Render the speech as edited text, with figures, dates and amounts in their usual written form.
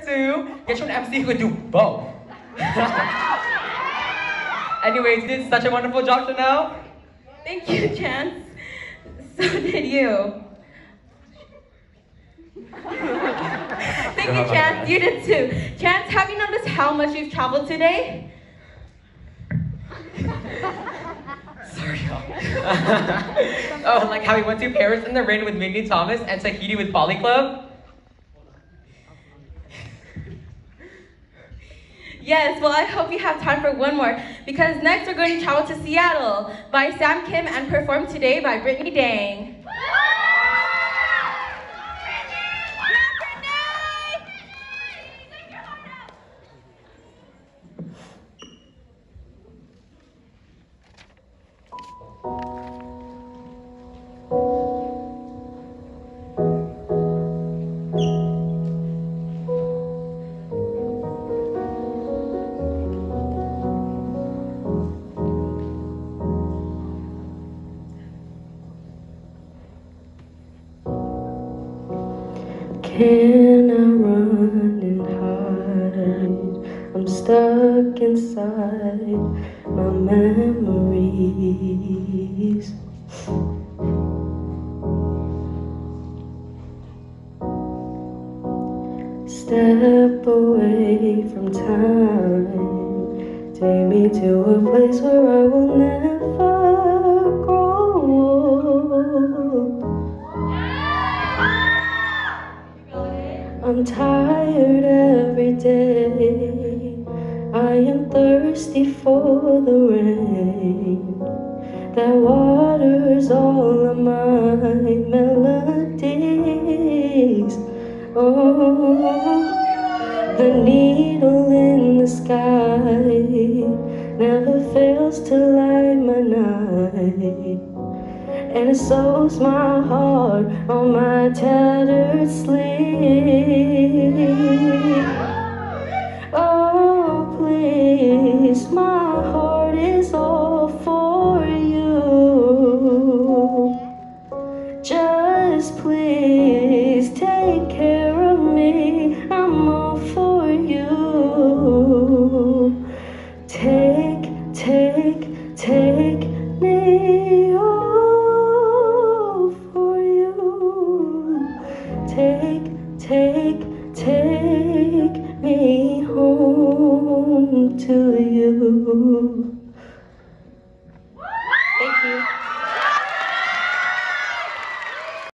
2. Get you an MC who could do both. Anyways, you did such a wonderful job, Chanel. Thank you, Chance. So did you. Thank you, Chance. You did too. Chance, have you noticed how much you've traveled today? Sorry, y'all. Oh, like how we went to Paris in the rain with Mindy Thomas and Tahiti with Poly Club? Yes, well, I hope you have time for one more, because next we're going to travel to Seattle by Sam Kim and performed today by Britney Dang. Can I run and hide? I'm stuck inside my memories. Step away from time. Take me to a place where I will never grow old. I'm tired every day. I am thirsty for the rain that waters all of my melodies. Oh, the needle in the sky never fails to light my night, and it soaks my heart on my tattered sleeve. Oh, please, my heart is all for you. Just please take care of me, I'm all for you. Take me all for you. Take me home to you.